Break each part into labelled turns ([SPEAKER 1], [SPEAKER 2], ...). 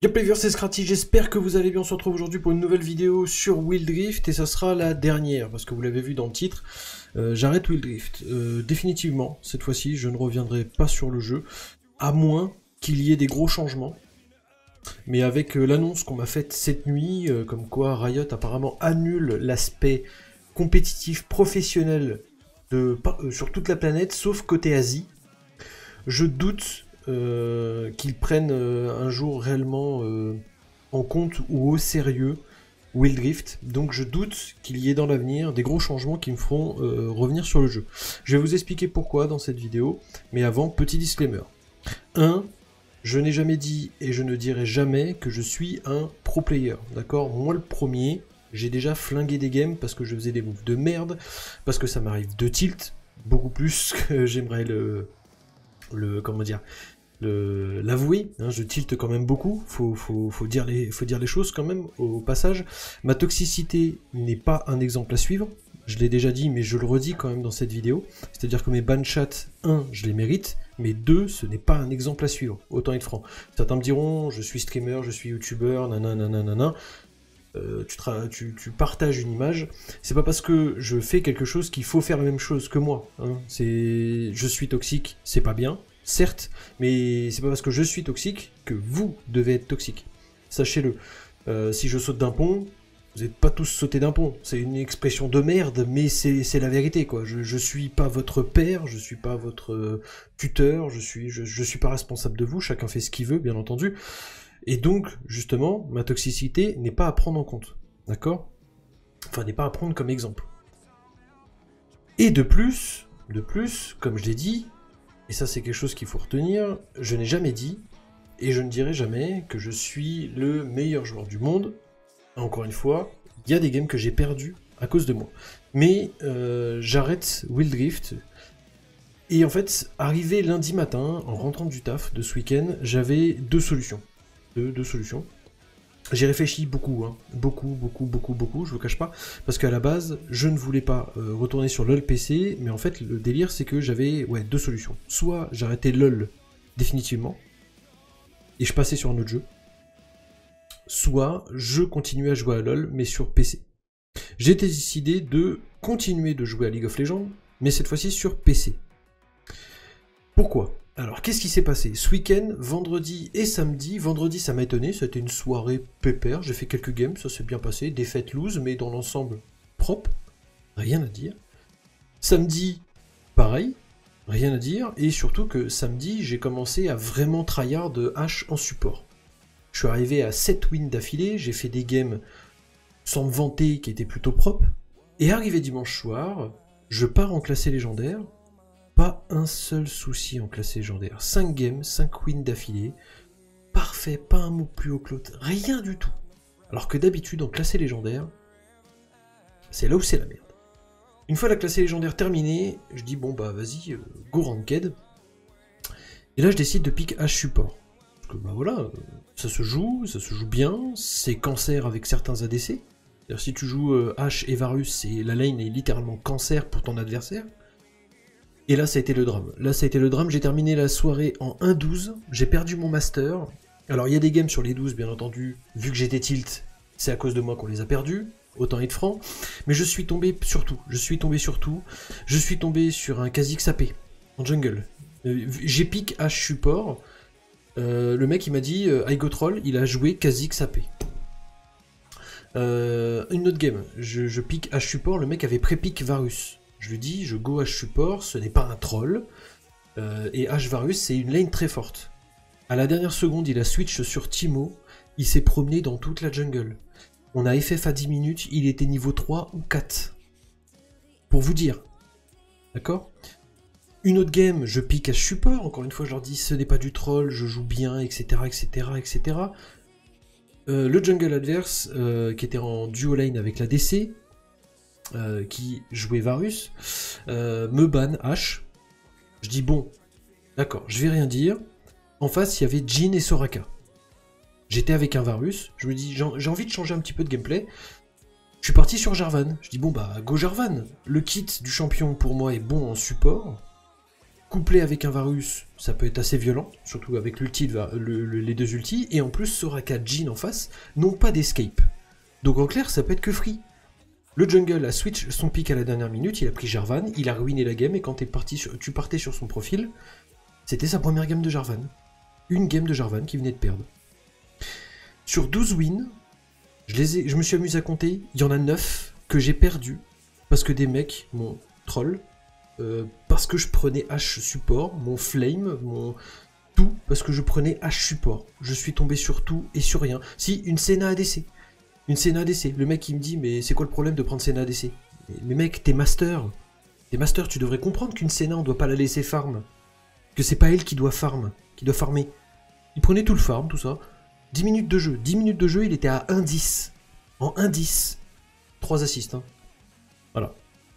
[SPEAKER 1] Les players, c'est Scratty, j'espère que vous allez bien. On se retrouve aujourd'hui pour une nouvelle vidéo sur Wild Rift et ça sera la dernière parce que vous l'avez vu dans le titre, j'arrête Wild Rift. Définitivement, cette fois-ci, je ne reviendrai pas sur le jeu, à moins qu'il y ait des gros changements. Mais avec l'annonce qu'on m'a faite cette nuit, comme quoi Riot apparemment annule l'aspect compétitif professionnel sur toute la planète, sauf côté Asie, je doute qu'ils prennent un jour réellement en compte ou au sérieux Wild Rift, donc je doute qu'il y ait dans l'avenir des gros changements qui me feront revenir sur le jeu. Je vais vous expliquer pourquoi dans cette vidéo, mais avant, petit disclaimer. 1. Je n'ai jamais dit et je ne dirai jamais que je suis un pro player, d'accord? Moi le premier, j'ai déjà flingué des games parce que je faisais des moves de merde, parce que ça m'arrive de tilt, beaucoup plus que j'aimerais comment dire, l'avouer, hein, je tilte quand même beaucoup, faut dire les choses quand même au passage. Ma toxicité n'est pas un exemple à suivre, je l'ai déjà dit mais je le redis quand même dans cette vidéo, c'est-à-dire que mes ban chats, 1, je les mérite, mais 2, ce n'est pas un exemple à suivre, autant être franc. Certains me diront, je suis streamer, je suis youtubeur, nanana, tu partages une image, c'est pas parce que je fais quelque chose qu'il faut faire la même chose que moi, hein. Je suis toxique, c'est pas bien, certes, mais c'est pas parce que je suis toxique que vous devez être toxique. Sachez-le. Si je saute d'un pont, vous n'êtes pas tous sautés d'un pont. C'est une expression de merde, mais c'est la vérité, quoi. Je suis pas votre père, je suis pas votre tuteur, je suis pas responsable de vous, chacun fait ce qu'il veut, bien entendu. Et donc, justement, ma toxicité n'est pas à prendre en compte. D'accord? Enfin, n'est pas à prendre comme exemple. Et de plus, comme je l'ai dit, et ça c'est quelque chose qu'il faut retenir, je n'ai jamais dit, et je ne dirai jamais, que je suis le meilleur joueur du monde. Encore une fois, il y a des games que j'ai perdus à cause de moi. Mais j'arrête Wild Rift, et en fait, arrivé lundi matin, en rentrant du taf de ce week-end, j'avais deux solutions. Deux solutions. J'ai réfléchi beaucoup, hein. Beaucoup, je vous cache pas, parce qu'à la base, je ne voulais pas retourner sur LoL PC, mais en fait, le délire, c'est que j'avais deux solutions. Soit j'arrêtais LoL définitivement, et je passais sur un autre jeu, soit je continuais à jouer à LoL, mais sur PC. J'ai décidé de continuer de jouer à League of Legends, mais cette fois-ci sur PC. Pourquoi ? Alors, qu'est-ce qui s'est passé? Ce week-end, vendredi et samedi, vendredi ça m'a étonné, c'était une soirée pépère, j'ai fait quelques games, ça s'est bien passé, défaite loose, mais dans l'ensemble propre, rien à dire. Samedi, pareil, rien à dire, et surtout que samedi, j'ai commencé à vraiment tryhard H en support. Je suis arrivé à 7 wins d'affilée, j'ai fait des games sans me vanter qui étaient plutôt propres, et arrivé dimanche soir, je pars en classé légendaire. Pas un seul souci en classé légendaire. 5 games, 5 wins d'affilée. Parfait, pas un mot plus haut que l'autre. Rien du tout. Alors que d'habitude, en classé légendaire, c'est là où c'est la merde. Une fois la classée légendaire terminée, je dis bon bah vas-y, go ranked. Et là je décide de pick H support. Parce que bah voilà, ça se joue bien, c'est cancer avec certains ADC. C'est-à-dire si tu joues H et Varus, la lane est littéralement cancer pour ton adversaire. Et là, ça a été le drame. J'ai terminé la soirée en 1-12. J'ai perdu mon master. Alors, il y a des games sur les 12, bien entendu. Vu que j'étais tilt, c'est à cause de moi qu'on les a perdus. Autant être franc. Mais je suis tombé surtout. Je suis tombé sur un Kha'Zix AP en jungle. J'ai pick H support. Le mec, il m'a dit, I go troll, il a joué Kha'Zix AP. Une autre game. Je pick H support, le mec avait pré-pick Varus. Je lui dis, je go H support, ce n'est pas un troll, et H Varus, c'est une lane très forte. À la dernière seconde, il a switch sur Timo, il s'est promené dans toute la jungle. On a FF à 10 minutes, il était niveau 3 ou 4. Pour vous dire. D'accord? Une autre game, je pique H support, encore une fois, je leur dis, ce n'est pas du troll, je joue bien, etc., etc. Le jungle adverse, qui était en duo lane avec la DC, qui jouait Varus, me ban H. Je dis bon, d'accord, je vais rien dire. En face, il y avait Jhin et Soraka. J'étais avec un Varus, je me dis j'ai envie de changer un petit peu de gameplay. Je suis parti sur Jarvan. Je dis bon bah go Jarvan. Le kit du champion pour moi est bon en support. couplé avec un Varus, ça peut être assez violent, surtout avec l'ulti, les deux ultis, et en plus Soraka Jhin en face n'ont pas d'escape. Donc en clair, ça peut être que free. Le jungle a switch son pick à la dernière minute, il a pris Jarvan, il a ruiné la game, et quand tu partais sur son profil, c'était sa première game de Jarvan. Une game de Jarvan qui venait de perdre. Sur 12 wins, je me suis amusé à compter, il y en a 9 que j'ai perdu, parce que des mecs m'ont troll, parce que je prenais H support, mon flame, mon tout, parce que je prenais H support. Je suis tombé sur tout et sur rien. Si, une Senna ADC. Une Senna ADC. Le mec il me dit, mais c'est quoi le problème de prendre Senna ADC? Mais mec, t'es master. T'es master, tu devrais comprendre qu'une Senna, on doit pas la laisser farm. Que c'est pas elle qui doit farm, qui doit farmer. Il prenait tout le farm, tout ça. 10 minutes de jeu. 10 minutes de jeu, il était à 1-10. En 1-10. 3 assists, hein. Voilà.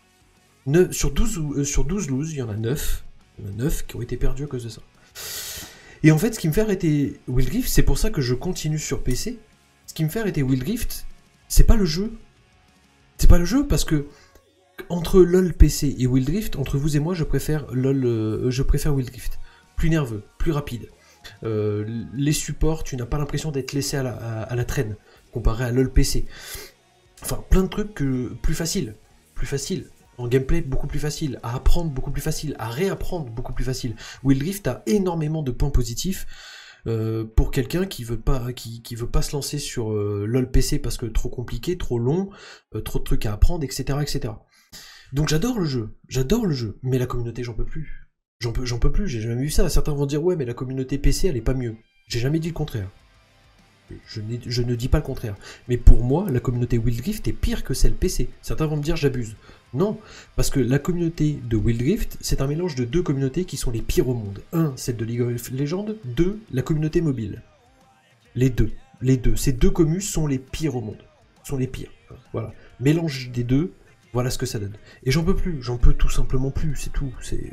[SPEAKER 1] Sur 12 lose, il y en a 9. Il y en a 9 qui ont été perdus à cause de ça. Et en fait, ce qui me fait arrêter Wild Rift, c'est pour ça que je continue sur PC. Ce qui me fait arrêter Wild Rift, c'est pas le jeu. C'est pas le jeu, parce que entre LoL PC et Wild Rift, entre vous et moi, je préfère Wild Rift. Plus nerveux, plus rapide. Les supports, tu n'as pas l'impression d'être laissé à la traîne, comparé à LoL PC. Enfin, plein de trucs plus faciles. En gameplay, beaucoup plus facile. À apprendre, beaucoup plus facile. À réapprendre, beaucoup plus facile. Wild Rift a énormément de points positifs pour quelqu'un qui veut pas se lancer sur LoL PC parce que trop compliqué, trop long, trop de trucs à apprendre, etc. etc. Donc j'adore le jeu, mais la communauté, j'en peux plus. J'en peux plus, j'ai jamais vu ça. Certains vont dire, ouais, mais la communauté PC, elle est pas mieux. J'ai jamais dit le contraire. Je ne dis pas le contraire. Mais pour moi, la communauté Wild Rift est pire que celle PC. Certains vont me dire j'abuse. Non, parce que la communauté de Wild Rift, c'est un mélange de deux communautés qui sont les pires au monde. Un, celle de League of Legends. Deux, la communauté mobile. Les deux. Ces deux communes sont les pires au monde. Sont les pires. Voilà. Mélange des deux, voilà ce que ça donne. Et j'en peux plus. J'en peux tout simplement plus. C'est tout.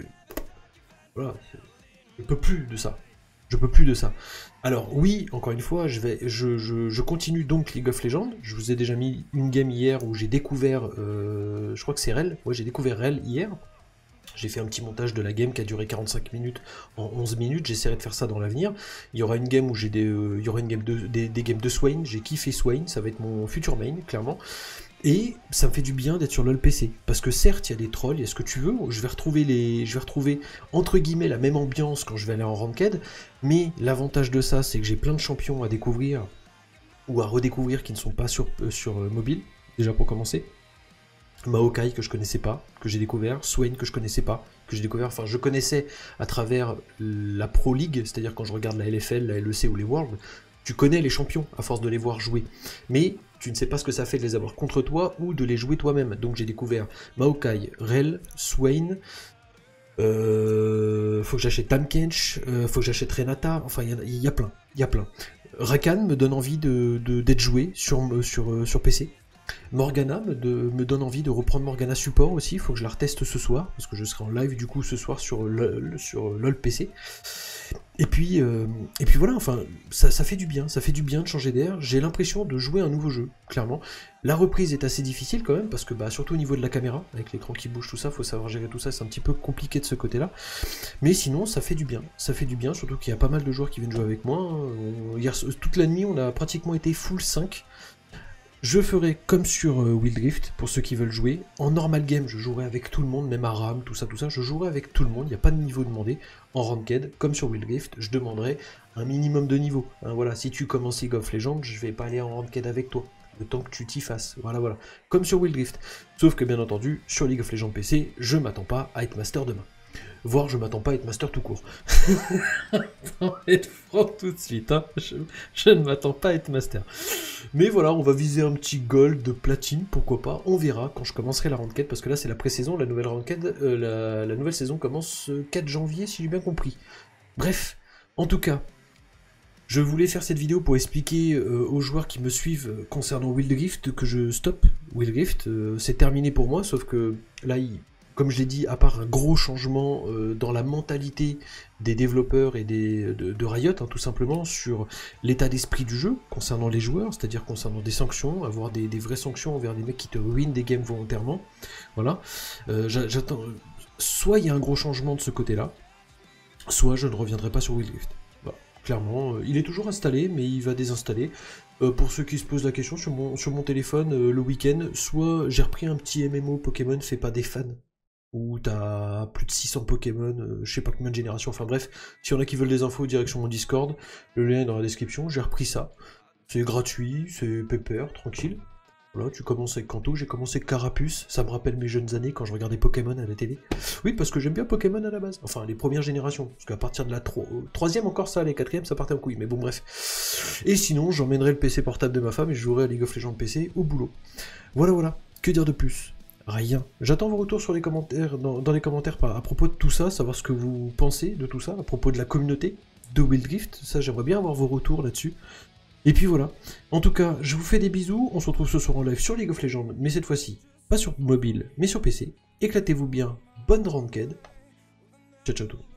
[SPEAKER 1] Voilà. Je peux plus de ça. Alors oui, encore une fois, je continue donc League of Legends. Je vous ai déjà mis une game hier où j'ai découvert, je crois que c'est Rel. Ouais, j'ai découvert Rel hier. J'ai fait un petit montage de la game qui a duré 45 minutes en 11 minutes. J'essaierai de faire ça dans l'avenir. Il y aura une game où j'ai des games de Swain. J'ai kiffé Swain, ça va être mon futur main, clairement. Et ça me fait du bien d'être sur LoL PC. Parce que certes, il y a des trolls, il y a ce que tu veux. Je vais retrouver entre guillemets la même ambiance quand je vais aller en ranked. Mais l'avantage de ça, c'est que j'ai plein de champions à découvrir ou à redécouvrir qui ne sont pas sur mobile. Déjà pour commencer. Maokai que je connaissais pas, que j'ai découvert. Swain que je connaissais pas, que j'ai découvert. Enfin, je connaissais à travers la Pro League, c'est-à-dire quand je regarde la LFL, la LEC ou les Worlds. Tu connais les champions à force de les voir jouer. Mais tu ne sais pas ce que ça fait de les avoir contre toi ou de les jouer toi-même. Donc j'ai découvert Maokai, Rel, Swain. Faut que j'achète Tahm-Kench, faut que j'achète Renata. Enfin, il y a plein. Rakan me donne envie d'être joué sur PC. Morgana me donne envie de reprendre Morgana support aussi. Faut que je la reteste ce soir parce que je serai en live du coup ce soir sur LoL PC. Et puis voilà, enfin, ça fait du bien de changer d'air. J'ai l'impression de jouer un nouveau jeu, clairement. La reprise est assez difficile quand même, parce que surtout au niveau de la caméra, avec l'écran qui bouge, tout ça, faut savoir gérer tout ça, c'est un petit peu compliqué de ce côté-là. Mais sinon, ça fait du bien, surtout qu'il y a pas mal de joueurs qui viennent jouer avec moi. Hier, toute la nuit, on a pratiquement été full 5. Je ferai comme sur Wild Rift, pour ceux qui veulent jouer. En normal game, je jouerai avec tout le monde, même Aram, tout ça, je jouerai avec tout le monde, il n'y a pas de niveau demandé. En ranked, comme sur Wild Rift, je demanderai un minimum de niveau. Hein, voilà, si tu commences League of Legends, je vais pas aller en ranked avec toi, le temps que tu t'y fasses. Voilà. Comme sur Wild Rift. Sauf que bien entendu, sur League of Legends PC, je m'attends pas à être master demain. Voire je m'attends pas à être master tout court. Pour être franc tout de suite, hein. Je ne m'attends pas à être master. Mais voilà, on va viser un petit gold de platine, pourquoi pas. On verra quand je commencerai la ranked, parce que là c'est la pré-saison, la nouvelle ranked, la nouvelle saison commence 4 janvier si j'ai bien compris. Bref, en tout cas, je voulais faire cette vidéo pour expliquer aux joueurs qui me suivent concernant Wild Rift que je stoppe Wild Rift. C'est terminé pour moi, sauf que là, comme je l'ai dit, à part un gros changement dans la mentalité des développeurs et de Riot, hein, tout simplement, sur l'état d'esprit du jeu, concernant les joueurs, c'est-à-dire concernant des sanctions, avoir des vraies sanctions envers des mecs qui te ruinent des games volontairement, voilà. J'attends. Soit il y a un gros changement de ce côté-là, soit je ne reviendrai pas sur Wild Rift. Voilà. Clairement, il est toujours installé, mais il va désinstaller. Pour ceux qui se posent la question, sur mon téléphone, le week-end, soit j'ai repris un petit MMO Pokémon fait pas des fans, où t'as plus de 600 Pokémon, je sais pas combien de générations, enfin bref, s'il y en a qui veulent des infos, direction mon Discord, le lien est dans la description, j'ai repris ça. C'est gratuit, c'est pépère, tranquille. Voilà, tu commences avec Kanto, j'ai commencé avec Carapuce, ça me rappelle mes jeunes années quand je regardais Pokémon à la télé. Oui, parce que j'aime bien Pokémon à la base, enfin les premières générations, parce qu'à partir de la troisième encore ça, les quatrièmes ça partait en couille, mais bon bref. Et sinon, j'emmènerai le PC portable de ma femme et je jouerai à League of Legends PC au boulot. Voilà, voilà, que dire de plus? Rien. J'attends vos retours sur les commentaires, dans les commentaires à propos de tout ça, savoir ce que vous pensez de tout ça, à propos de la communauté de Wild Rift, ça j'aimerais bien avoir vos retours là-dessus. Et puis voilà. En tout cas, je vous fais des bisous, on se retrouve ce soir en live sur League of Legends, mais cette fois-ci, pas sur mobile, mais sur PC. Éclatez-vous bien, bonne ranked. Ciao ciao tout le monde.